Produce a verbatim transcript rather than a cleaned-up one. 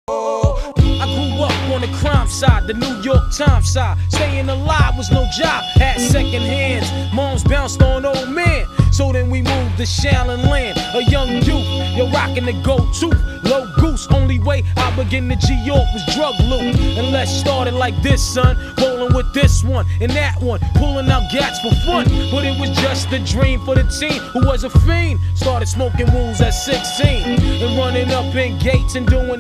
I grew up on the crime side, the New York Times side. Staying alive was no job, had second hands. Moms bounced on old men. So then we moved to Shaolin Land, a young youth, yo rocking the go-to, low goose. Only way I begin to G-York was drug loot. And let's start it like this, son, rolling with this one and that one, pulling out gats for fun. But it was just a dream for the teen who was a fiend. Started smoking wools at sixteen and running up in gates and doing